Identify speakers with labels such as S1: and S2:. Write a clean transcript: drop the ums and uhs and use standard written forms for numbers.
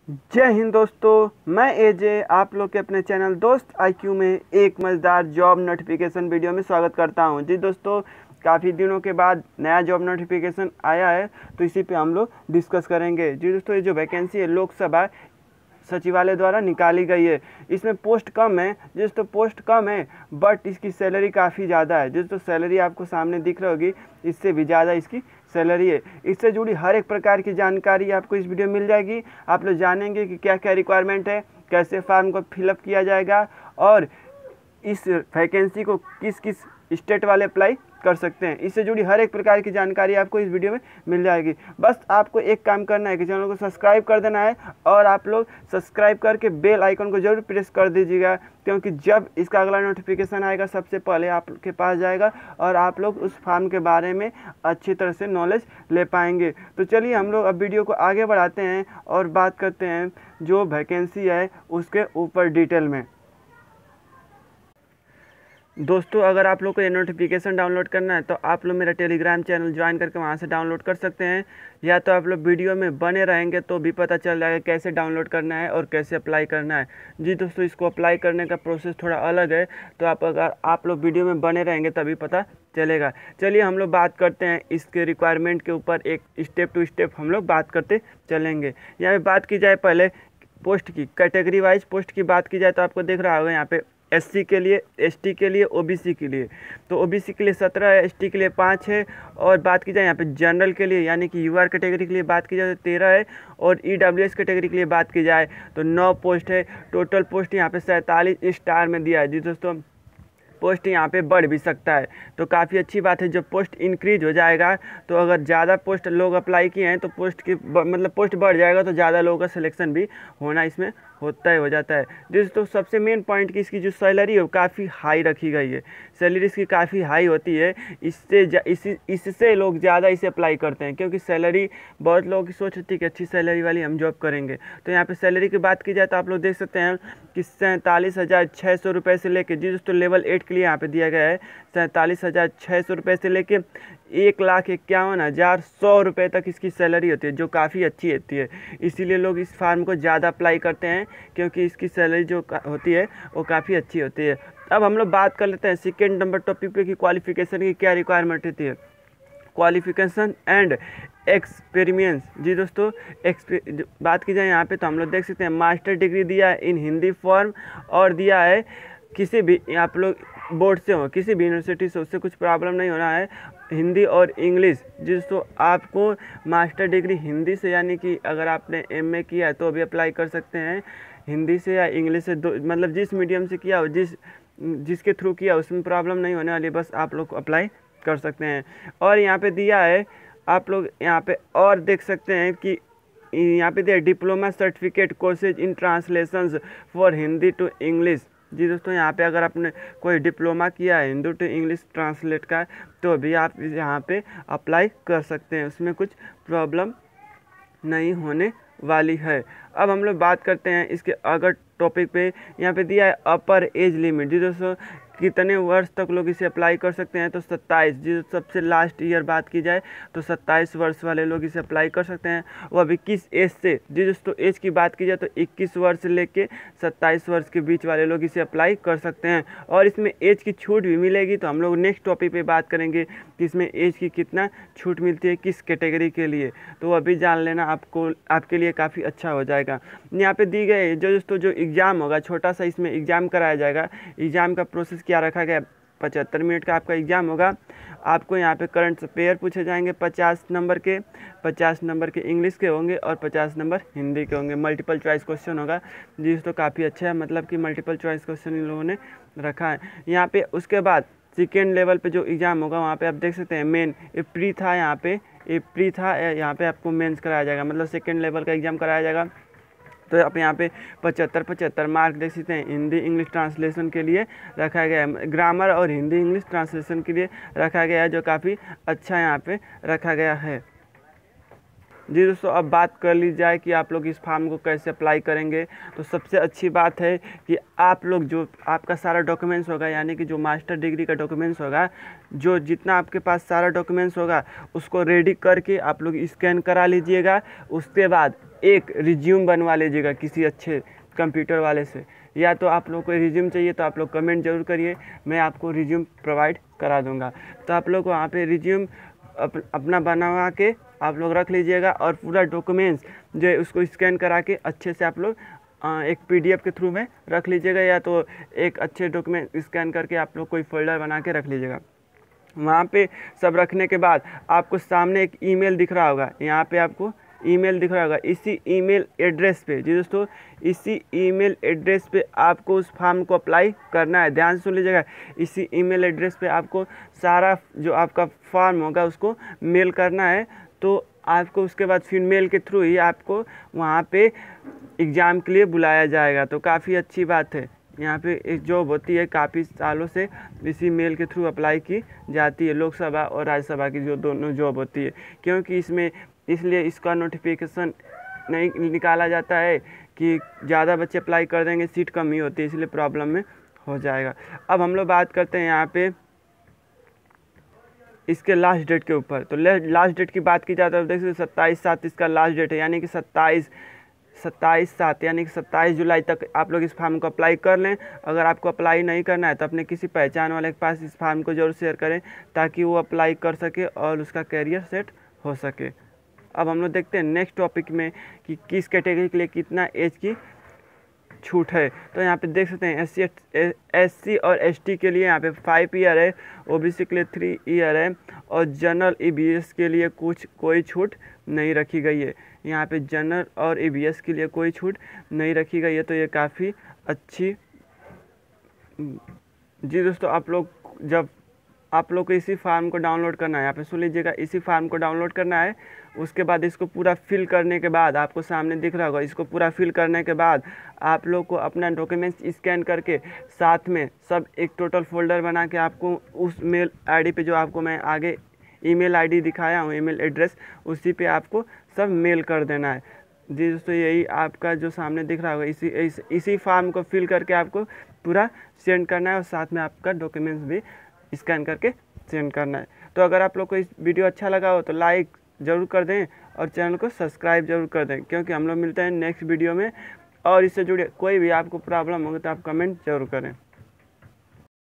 S1: जय हिंद दोस्तों, मैं एजे आप लोग के अपने चैनल दोस्त आईक्यू में एक मज़ेदार जॉब नोटिफिकेशन वीडियो में स्वागत करता हूं। जी दोस्तों, काफ़ी दिनों के बाद नया जॉब नोटिफिकेशन आया है, तो इसी पे हम लोग डिस्कस करेंगे। जी दोस्तों, ये जो वैकेंसी है लोकसभा सचिवालय द्वारा निकाली गई है। इसमें पोस्ट कम है, जिस तो पोस्ट कम है बट इसकी सैलरी काफ़ी ज़्यादा है। जिस तो सैलरी आपको सामने दिख रही होगी, इससे भी ज़्यादा इसकी सैलरी है। इससे जुड़ी हर एक प्रकार की जानकारी आपको इस वीडियो में मिल जाएगी। आप लोग जानेंगे कि क्या क्या रिक्वायरमेंट है, कैसे फॉर्म को फिलअप किया जाएगा और इस वैकेंसी को किस किस स्टेट वाले अप्लाई कर सकते हैं। इससे जुड़ी हर एक प्रकार की जानकारी आपको इस वीडियो में मिल जाएगी। बस आपको एक काम करना है कि चैनल को सब्सक्राइब कर देना है और आप लोग सब्सक्राइब करके बेल आइकन को जरूर प्रेस कर दीजिएगा, क्योंकि जब इसका अगला नोटिफिकेशन आएगा सबसे पहले आपके पास जाएगा और आप लोग उस फॉर्म के बारे में अच्छी तरह से नॉलेज ले पाएंगे। तो चलिए हम लोग अब वीडियो को आगे बढ़ाते हैं और बात करते हैं जो वैकेंसी है उसके ऊपर डिटेल में। दोस्तों, अगर आप लोग को ये नोटिफिकेशन डाउनलोड करना है तो आप लोग मेरा टेलीग्राम चैनल ज्वाइन करके वहाँ से डाउनलोड कर सकते हैं, या तो आप लोग वीडियो में बने रहेंगे तो भी पता चल जाएगा कैसे डाउनलोड करना है और कैसे अप्लाई करना है। जी दोस्तों, इसको अप्लाई करने का प्रोसेस थोड़ा अलग है, तो अगर आप लोग वीडियो में बने रहेंगे तभी पता चलेगा। चलिए हम लोग बात करते हैं इसके रिक्वायरमेंट के ऊपर, एक स्टेप टू स्टेप हम लोग बात करते चलेंगे। यहाँ पे बात की जाए पहले पोस्ट की, कैटेगरी वाइज पोस्ट की बात की जाए तो आपको दिख रहा होगा यहाँ पे एससी के लिए, एसटी के लिए, ओबीसी के लिए। तो ओबीसी के लिए 17 है, एसटी के लिए 5 है। और बात की जाए यहाँ पे जनरल के लिए यानी कि यूआर कैटेगरी के लिए बात की जाए तो 13 है। और ईडब्ल्यूएस कैटेगरी के लिए बात की जाए तो 9 पोस्ट है। टोटल पोस्ट यहाँ पे 47 स्टार में दिया है। जी दोस्तों, पोस्ट यहाँ पे बढ़ भी सकता है, तो काफ़ी अच्छी बात है। जब पोस्ट इंक्रीज हो जाएगा तो अगर ज़्यादा पोस्ट लोग अप्लाई किए हैं तो पोस्ट की मतलब पोस्ट बढ़ जाएगा तो ज़्यादा लोगों का सिलेक्शन भी होना इसमें हो जाता है। दोस्तों, सबसे मेन पॉइंट की इसकी जो सैलरी है वो काफ़ी हाई रखी गई है। सैलरी इसकी काफ़ी हाई होती है, इससे लोग ज़्यादा इसे अप्लाई करते हैं, क्योंकि सैलरी बहुत लोगों की सोच होती है कि अच्छी सैलरी वाली हम जॉब करेंगे। तो यहाँ पे सैलरी की बात की जाए तो आप लोग देख सकते हैं कि 47,600 रुपये से लेके, जी दोस्तों लेवल 8 के लिए यहाँ पे दिया गया है 47,600 रुपये से लेके 1,51,100 रुपये तक इसकी सैलरी होती है, जो काफ़ी अच्छी होती है। इसीलिए लोग इस फार्म को ज़्यादा अप्लाई करते हैं, क्योंकि इसकी सैलरी जो होती है वो काफ़ी अच्छी होती है। अब हम लोग बात कर लेते हैं सेकेंड नंबर टॉपिक पे कि क्वालिफिकेशन की क्या रिक्वायरमेंट होती है। Qualification and experience. जी दोस्तों, बात की जाए यहाँ पे तो हम लोग देख सकते हैं मास्टर डिग्री दिया है इन हिंदी फॉर्म, और दिया है किसी भी आप लोग बोर्ड से हो, किसी भी यूनिवर्सिटी से, उससे कुछ प्रॉब्लम नहीं होना है, हिंदी और इंग्लिश। जी दोस्तों, आपको मास्टर डिग्री हिंदी से यानी कि अगर आपने एमए किया है तो भी अप्लाई कर सकते हैं, हिंदी से या इंग्लिश से, मतलब जिस मीडियम से किया हो, जिसके थ्रू किया उसमें प्रॉब्लम नहीं होने वाली, बस आप लोग अप्लाई कर सकते हैं। और यहाँ पे दिया है, आप लोग यहाँ पे और देख सकते हैं कि यहाँ पे दिया diploma certificate courses in translations for Hindi to English. जी दोस्तों, यहाँ पे अगर आपने कोई डिप्लोमा किया है हिंदी टू इंग्लिश ट्रांसलेट का, तो भी आप यहाँ पे अप्लाई कर सकते हैं, उसमें कुछ प्रॉब्लम नहीं होने वाली है। अब हम लोग बात करते हैं इसके अगर टॉपिक पे, यहाँ पे दिया है अपर एज लिमिट। जी दोस्तों, कितने वर्ष तक लोग इसे अप्लाई कर सकते हैं तो 27। जी सबसे लास्ट ईयर बात की जाए तो 27 वर्ष वाले लोग इसे अप्लाई कर सकते हैं। वो अब 21 एज से, जी दोस्तों एज की बात की जाए तो 21 वर्ष से लेके 27 वर्ष के बीच वाले लोग इसे अप्लाई कर सकते हैं। और इसमें एज की छूट भी मिलेगी, तो हम लोग नेक्स्ट टॉपिक पे बात करेंगे कि इसमें एज की कितना छूट मिलती है किस कैटेगरी के लिए, तो अभी जान लेना आपको, आपके लिए काफ़ी अच्छा हो जाएगा। यहाँ पे दी गई जो दोस्तों जो एग्ज़ाम होगा, छोटा सा इसमें एग्ज़ाम कराया जाएगा। एग्ज़ाम का प्रोसेस क्या रखा गया, 75 मिनट का आपका एग्ज़ाम होगा। आपको यहाँ पे करंट अफेयर पूछे जाएंगे 50 नंबर के, 50 नंबर के इंग्लिश के होंगे और 50 नंबर हिंदी के होंगे। मल्टीपल चॉइस क्वेश्चन होगा। जी तो काफ़ी अच्छा है, मतलब कि मल्टीपल चॉइस क्वेश्चन इन लोगों ने रखा है यहाँ पे। उसके बाद सेकेंड लेवल पे जो एग्ज़ाम होगा वहाँ पे आप देख सकते हैं मेन प्री था, यहाँ पे आपको मेंस कराया जाएगा, मतलब सेकेंड लेवल का एग्ज़ाम कराया जाएगा। तो आप यहाँ पे 75 मार्क देख सकते हैं हिंदी इंग्लिश ट्रांसलेशन के लिए रखा गया है, ग्रामर और हिंदी इंग्लिश ट्रांसलेशन के लिए रखा गया है, जो काफ़ी अच्छा यहाँ पे रखा गया है। जी दोस्तों, अब बात कर ली जाए कि आप लोग इस फॉर्म को कैसे अप्लाई करेंगे। तो सबसे अच्छी बात है कि आप लोग जो आपका सारा डॉक्यूमेंट्स होगा, यानी कि जो मास्टर डिग्री का डॉक्यूमेंट्स होगा, जो जितना आपके पास सारा डॉक्यूमेंट्स होगा उसको रेडी करके आप लोग स्कैन करा लीजिएगा। उसके बाद एक रिज्यूम बनवा लीजिएगा किसी अच्छे कंप्यूटर वाले से, या तो आप लोग को रिज्यूम चाहिए तो आप लोग कमेंट जरूर करिए, मैं आपको रिज्यूम प्रोवाइड करा दूंगा। तो आप लोग वहाँ पे रिज्यूम अपना बनवा के आप लोग रख लीजिएगा, और पूरा डॉक्यूमेंट्स जो है उसको स्कैन करा के अच्छे से आप लोग एक PDF के थ्रू में रख लीजिएगा, या तो एक अच्छे डॉक्यूमेंट स्कैन करके आप लोग कोई फोल्डर बना के रख लीजिएगा। वहाँ पे सब रखने के बाद आपको सामने एक ईमेल दिख रहा होगा, यहाँ पे आपको ईमेल दिख रहा होगा। इसी ईमेल एड्रेस पे, जी दोस्तों, इसी ईमेल एड्रेस पे आपको उस फॉर्म को अप्लाई करना है। ध्यान से सुन लीजिएगा, इसी ईमेल एड्रेस पे आपको सारा जो आपका फॉर्म होगा उसको मेल करना है। तो आपको उसके बाद फिर मेल के थ्रू ही आपको वहाँ पे एग्ज़ाम के लिए बुलाया जाएगा। तो काफ़ी अच्छी बात है, यहाँ पे एक जॉब होती है, काफ़ी सालों से इसी मेल के थ्रू अप्लाई की जाती है, लोकसभा और राज्यसभा की जो दोनों जॉब होती है। क्योंकि इसमें इसलिए इसका नोटिफिकेशन नहीं निकाला जाता है कि ज़्यादा बच्चे अप्लाई कर देंगे, सीट कम ही होती है, इसलिए प्रॉब्लम में हो जाएगा। अब हम लोग बात करते हैं यहाँ पे इसके लास्ट डेट के ऊपर। तो लास्ट डेट की बात की जाती है तो देख सकते 27/7 इसका लास्ट डेट है, यानी कि 27/7 यानी कि 27 जुलाई तक आप लोग इस फॉर्म को अप्लाई कर लें। अगर आपको अप्लाई नहीं करना है तो अपने किसी पहचान वाले के पास इस फॉर्म को जरूर शेयर करें, ताकि वो अप्लाई कर सके और उसका कैरियर सेट हो सके। अब हम लोग देखते हैं नेक्स्ट टॉपिक में कि किस कैटेगरी के लिए कितना एज की छूट है। तो यहाँ पे देख सकते हैं SC और ST के लिए यहाँ पे 5 ईयर है, OBC के लिए 3 ईयर है, और जनरल EBS के लिए कोई छूट नहीं रखी गई है। यहाँ पे जनरल और EBS के लिए कोई छूट नहीं रखी गई है, तो ये काफ़ी अच्छी। जी दोस्तों, आप लोग को इसी फार्म को डाउनलोड करना है, यहाँ पे सुन लीजिएगा, इसी फार्म को डाउनलोड करना है। उसके बाद इसको पूरा फिल करने के बाद आपको सामने दिख रहा होगा, इसको पूरा फिल करने के बाद आप लोग को अपना डॉक्यूमेंट्स स्कैन करके साथ में सब एक टोटल फोल्डर बना के आपको उस मेल ID पे, जो आपको मैं आगे ईमेल ID दिखाया हूँ, ईमेल एड्रेस, उसी पे आपको सब मेल कर देना है। जी दोस्तों, यही आपका जो सामने दिख रहा होगा, इसी फार्म को फिल करके आपको पूरा सेंड करना है, और साथ में आपका डॉक्यूमेंट्स भी स्कैन करके सेंड करना है। तो अगर आप लोग को इस वीडियो अच्छा लगा हो तो लाइक ज़रूर कर दें और चैनल को सब्सक्राइब जरूर कर दें, क्योंकि हम लोग मिलते हैं नेक्स्ट वीडियो में। और इससे जुड़े कोई भी आपको प्रॉब्लम होगी तो आप कमेंट जरूर करें।